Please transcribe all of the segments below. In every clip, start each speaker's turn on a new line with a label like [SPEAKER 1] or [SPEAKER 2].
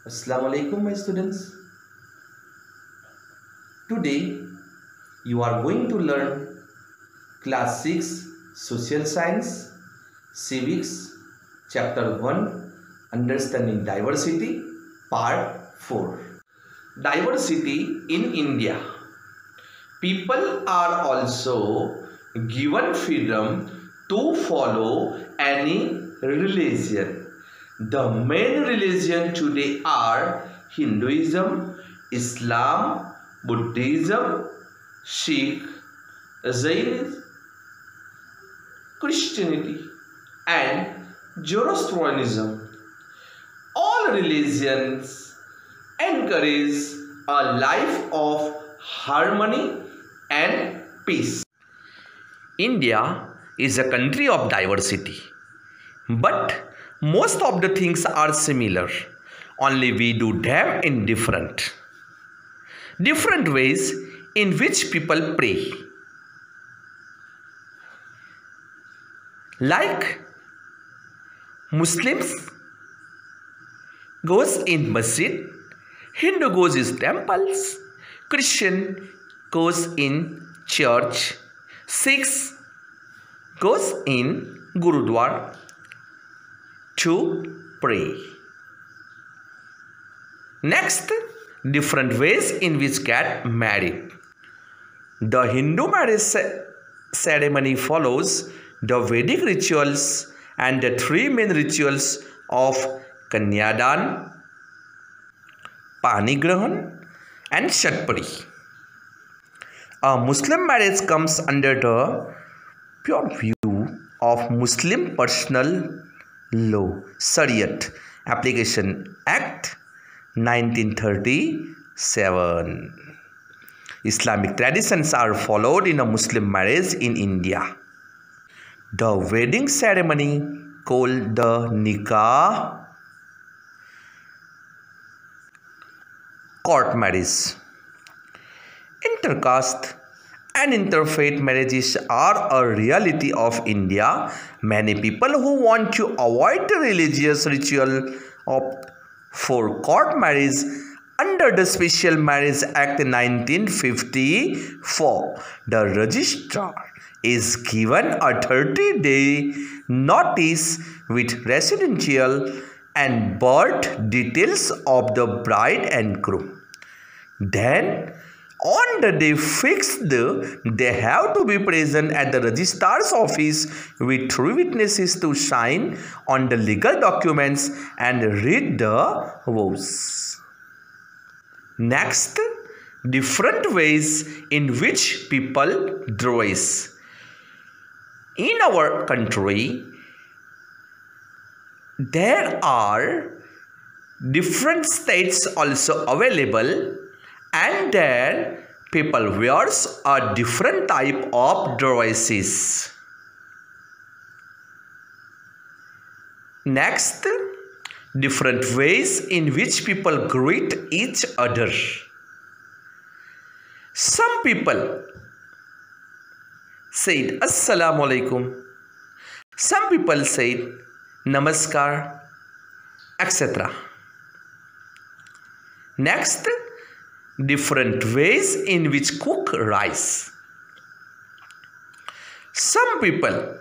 [SPEAKER 1] Assalamu alaikum, my students. Today you are going to learn class 6 social science civics chapter 1 understanding diversity part 4. Diversity in India. People are also given freedom to follow any religion. The main religion today are Hinduism, Islam, Buddhism, Sikh, Jainism, Christianity and Zoroastrianism. All religions encourage a life of harmony and peace. India is a country of diversity, but most of the things are similar, only we do them in different ways in which people pray. Like Muslims goes in masjid, Hindu goes in temples, Christian goes in church, Sikhs goes in Gurudwara to pray. Next, different ways in which get married. The Hindu marriage ceremony follows the Vedic rituals and the three main rituals of Kanyadan, Panigrahan and Shatpadi. A Muslim marriage comes under the pure view of Muslim personal law, Shariat Application Act 1937. Islamic traditions are followed in a Muslim marriage in India. The wedding ceremony called the Nikah, court marriage. Intercaste and interfaith marriages are a reality of India. Many people who want to avoid the religious ritual opt for court marriage under the Special Marriage Act 1954. The registrar is given a 30-day notice with residential and birth details of the bride and groom. Then, on the day fixed, they have to be present at the registrar's office with 3 witnesses to sign on the legal documents and read the vows. Next, different ways in which people dress. In our country, there are different states also available, and there people wears a different type of dresses. Next, different ways in which people greet each other. Some people said Assalamu alaikum. Some people said Namaskar, etc. Next, different ways in which cook rice. Some people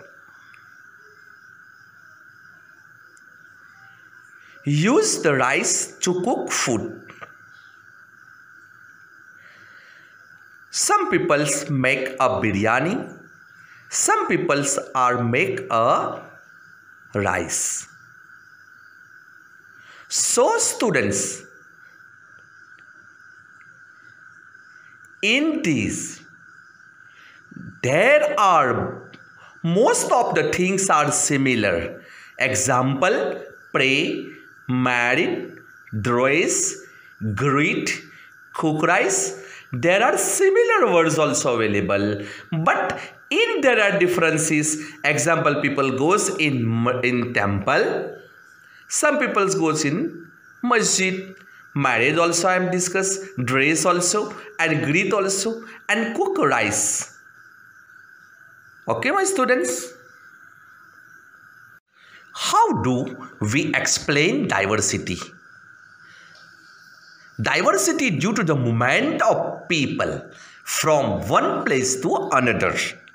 [SPEAKER 1] use the rice to cook food. Some people make a biryani. Some people are make a rice. So students, in these, there are most of the things are similar. Example, pray, married, dress, greet, cook rice. There are similar words also available, but in there are differences. Example, people goes in temple, some people goes in masjid. Marriage also I am discussed, dress also, and greet also, and cook rice. Okay, my students. How do we explain diversity? Diversity due to the movement of people from one place to another.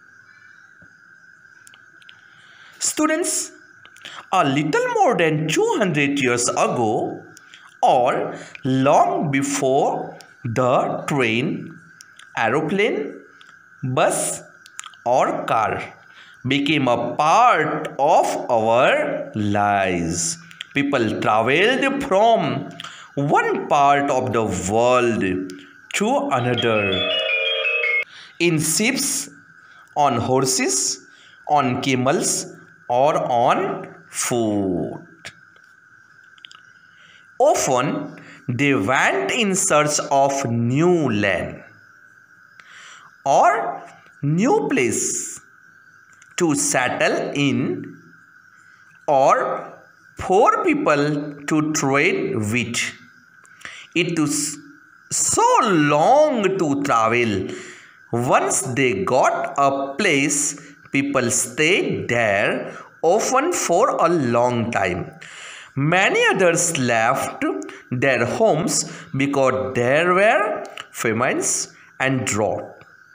[SPEAKER 1] Students, a little more than 200 years ago, or long before the train, aeroplane, bus, or car became a part of our lives, people traveled from one part of the world to another in ships, on horses, on camels, or on foot. Often they went in search of new land or new place to settle in, or for people to trade with. It was so long to travel. Once they got a place, people stayed there, often for a long time. Many others left their homes because there were famines and drought.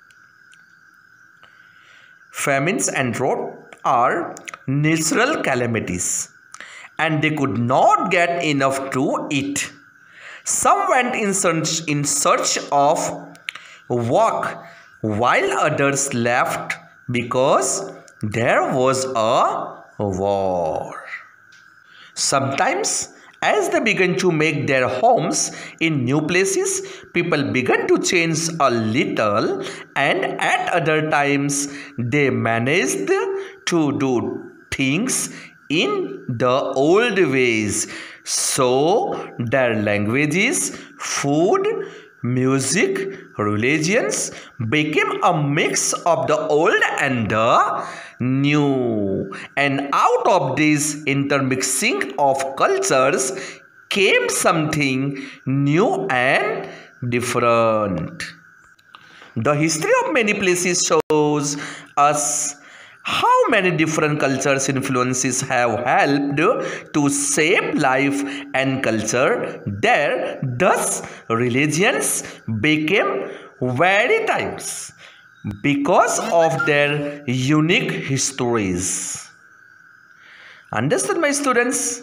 [SPEAKER 1] Famines and drought are natural calamities, and they could not get enough to eat. Some went in search of work, while others left because there was a war. Sometimes, as they began to make their homes in new places, people began to change a little, and at other times, they managed to do things in the old ways. So, their languages, food, music, religions became a mix of the old and the new. And out of this intermixing of cultures came something new and different. The history of many places shows us how many different cultures influences have helped to shape life and culture there. Thus, religions became very diverse because of their unique histories. Understood, my students?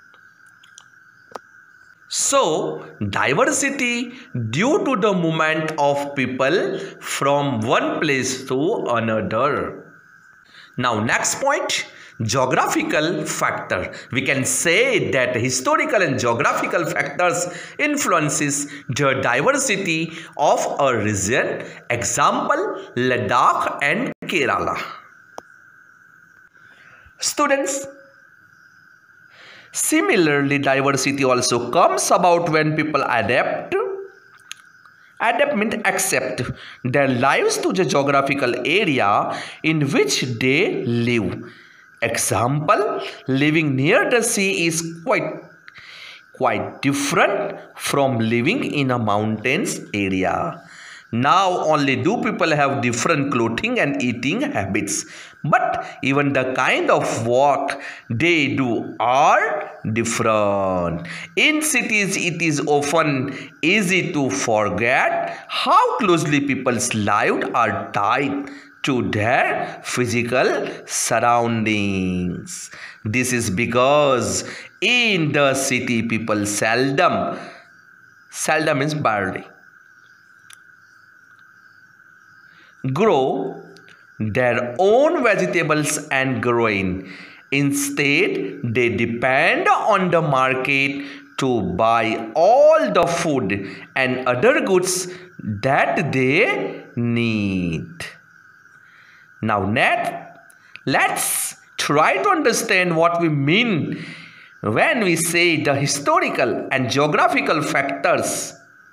[SPEAKER 1] So, diversity due to the movement of people from one place to another. Now, next point, geographical factor. We can say that historical and geographical factors influences the diversity of a region. Example, Ladakh and Kerala. Students, similarly, diversity also comes about when people adapt. Adapt means accept their lives to the geographical area in which they live. Example, living near the sea is quite different from living in a mountains area. Now only do people have different clothing and eating habits, but even the kind of work they do are different. In cities, it is often easy to forget how closely people's lives are tied to their physical surroundings. This is because in the city, people seldom means barely, grow their own vegetables and grain. Instead, they depend on the market to buy all the food and other goods that they need. Now, let's try to understand what we mean when we say the historical and geographical factors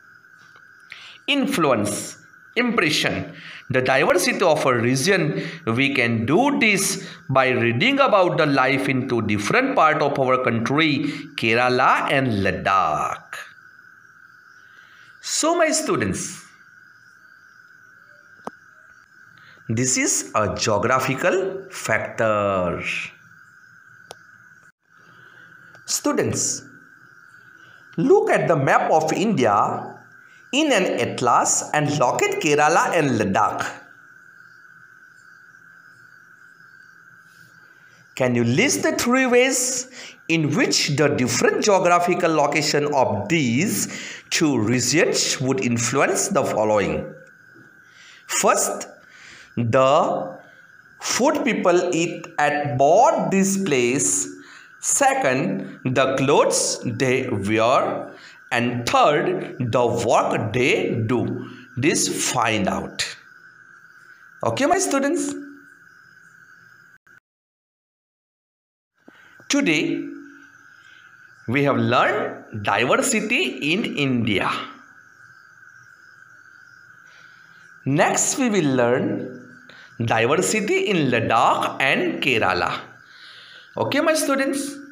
[SPEAKER 1] influence, impression, the diversity of a region. We can do this by reading about the life in two different parts of our country, Kerala and Ladakh. So, my students, this is a geographical factor. Students, Look at the map of India in an atlas and locate Kerala and Ladakh. Can you list the three ways in which the different geographical location of these two regions would influence the following? First, the food people eat at both these places. Second, the clothes they wear. And third, the work they do. This find out. Okay, my students? Today, we have learned diversity in India. Next, we will learn diversity in Ladakh and Kerala. Okay, my students?